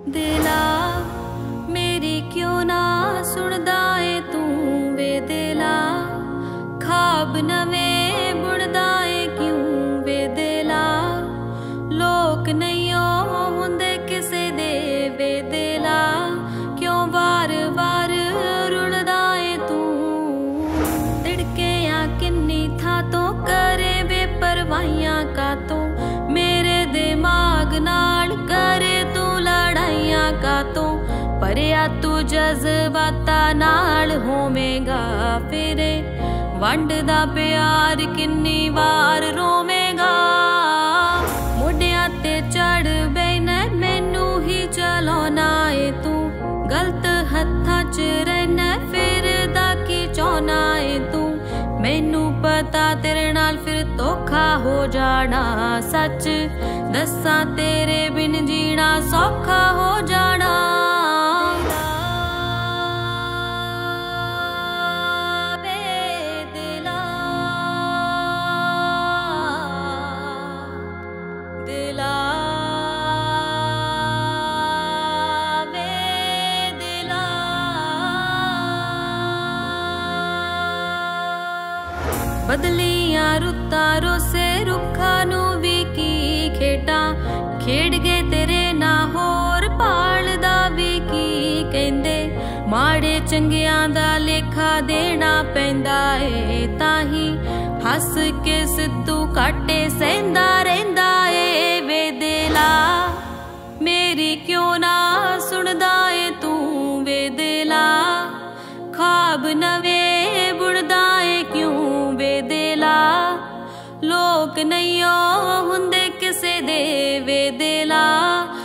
दिला मेरी क्यों ना सुनदा ए तू वे दिला, खाब नवें बुनदा ए क्यों वे दिला, लोक नहीं हुंदे किसे दे वे दिला, क्यों वार वार रुलदा ए तू, तिड़के या किन्नी था तो करे बेपरवाहियां का तो, मेरे दिमाग नाल करे तू लड़ाइयां का तो, परिया तू जज्बाता नाल होवेगा फिरे, वंडदा प्यार किन्नी वार रोवेगा, मोढियां ते चढ़ बैना मैनू ही चलाउणा ए तू, गलत हत्थां च रहना फिरदा की चाहुणा ए तू, मैनू पता तेरे नाल फिर धोखा हो जाना, सच दस्सां तेरे बिन जीना सौखा हो जाना। बदलियां रुत्तां रोसे रुखा नू भी की खेडा, खेड गए तेरे ना होर पालदा भी की कहंदे, माड़े चंगियां दा लेखा देना पैंदा ए, ताही हस के सिद्धू काटे सहंदा रहिंदा ए वे दिला, मेरी क्यों ना सुनदा ए तू वे दिला, खाब नवें बुनदा ए क्यों वे दिला, लोक नहीं हुंदे किसे दे वे दिला,